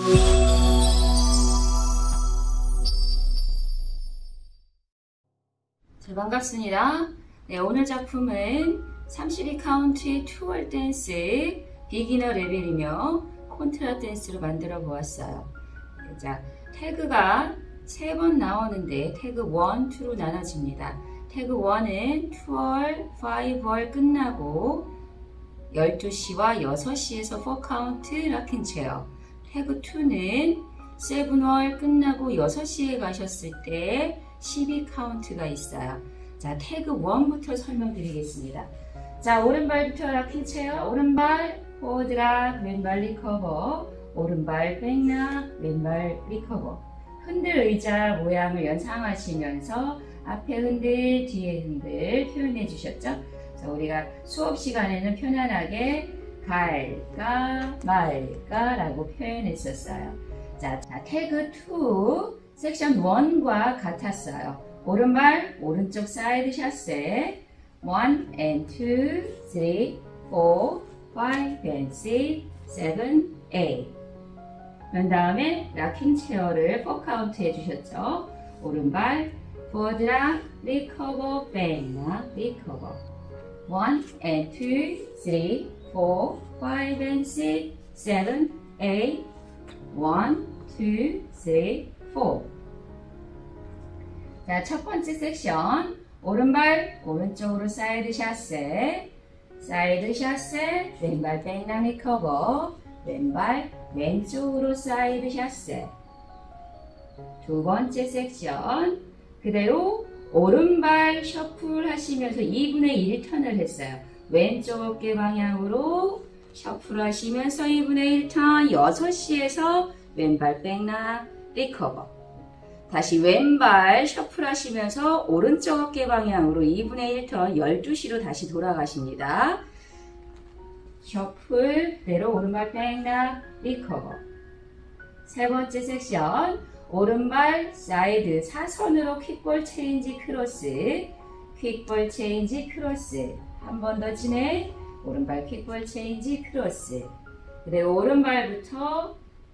반갑습니다. 네, 오늘 작품은 32카운트의 투월 댄스 비기너 레벨이며 콘트라 댄스로 만들어 보았어요. 자, 태그가 3번 나오는데 태그 1, 2로 나눠집니다. 태그 1은 2월, 5월 끝나고 12시와 6시에서 4카운트 락킹 체어. 태그 2는 7월 끝나고 6시에 가셨을 때 12카운트가 있어요. 자, 태그 1부터 설명드리겠습니다. 자, 오른발부터 락킹 체어. 오른발 포워드 락, 왼발 리커버. 오른발 백락, 왼발 리커버. 흔들 의자 모양을 연상하시면서 앞에 흔들, 뒤에 흔들 표현해 주셨죠? 자, 우리가 수업 시간에는 편안하게 갈까 말까 라고 표현했었어요. 자, 태그 2 섹션 1과 같았어요. 오른발 오른쪽 사이드 샷세 1 and 2, 3, 4, 5 and 6, 7, 8. 그 다음에 락킹 체어를 4카운트 해주셨죠. 오른발 포워드 락, 리커버, 백락, 리커버 1 and 2, 3, 4, 5 and 6, 7, 8 1, 2, 3, 4. 자, 첫 번째 섹션 오른발 오른쪽으로 사이드 샷세 사이드 샷세 왼발 백락 리커버 왼발 왼쪽으로 사이드 샷세. 두 번째 섹션 그대로 오른발 셔플 하시면서 2분의 1 턴을 했어요. 왼쪽 어깨 방향으로 셔플 하시면서 2분의 1 턴 6시에서 왼발 백락 리커버. 다시 왼발 셔플 하시면서 오른쪽 어깨 방향으로 2분의 1 턴 12시로 다시 돌아가십니다. 셔플 그대로 오른발 백락 리커버. 세 번째 섹션 오른발 사이드 사선으로 퀵볼 체인지 크로스 퀵볼 체인지 크로스. 한 번 더 진행 오른발 퀵볼 체인지 크로스. 그대로 오른발부터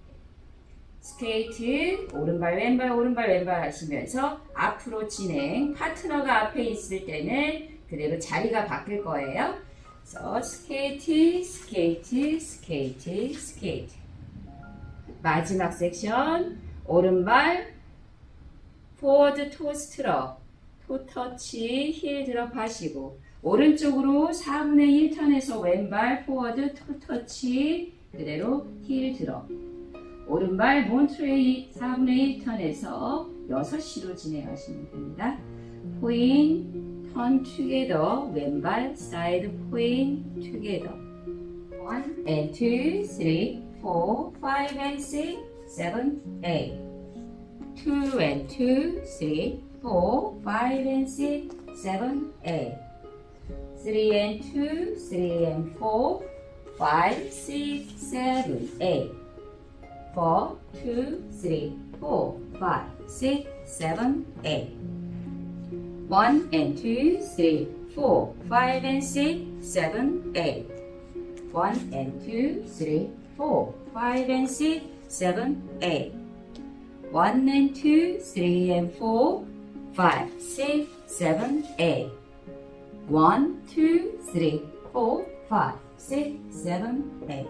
스케이트 오른발 왼발 오른발 왼발 하시면서 앞으로 진행. 파트너가 앞에 있을 때는 그대로 자리가 바뀔 거예요. 그래서 스케이트 스케이트 스케이트 스케이트. 마지막 섹션 오른발 포워드 토 스트럽 토 터치 힐 드롭 하시고 오른쪽으로 4분의 1 턴에서 왼발 포워드 토 터치 그대로 힐 드롭. 오른발 몬트레이 4분의 1 턴에서 6시로 진행하시면 됩니다. 포인 턴 투게더 왼발 사이드 포인 투게더 1 and 2, 3, 4, 5 and 6, 7, 8 2 and 2, 3, 4, 5 and 6, 7, 8 3 and 2, 3 and 4, 5, 6, 7, 8 4, 2, 3, 4, 5, 6, 7, 8 1 and 2, 3, 4, 5 and 6, 7, 8 1 and 2, 3, 4, 5 and 6, 7, 8 1 and 2, 3 and 4, 5, 6, 7, 8 1, 2, 3, 4, 5, 6, 7, 8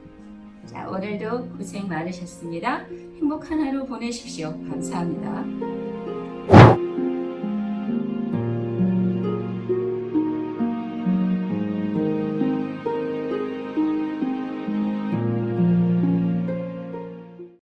자, 오늘도 고생 많으셨습니다. 행복한 하루 보내십시오. 감사합니다.